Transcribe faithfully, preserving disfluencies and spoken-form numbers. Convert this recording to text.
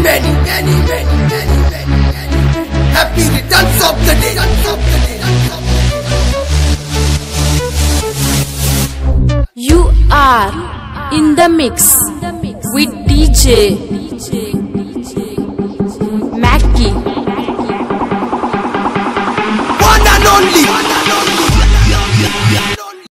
many, many, many, many, many, many. Happy returns of the day. You are in the mix with D J